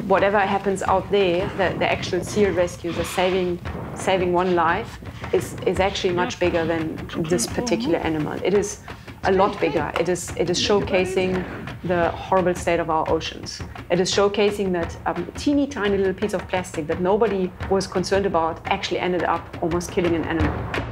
whatever happens out there, the actual seal rescue, the saving one life, is actually much bigger than this particular animal. It is a lot bigger. It is showcasing the horrible state of our oceans. It is showcasing that teeny tiny little piece of plastic that nobody was concerned about actually ended up almost killing an animal.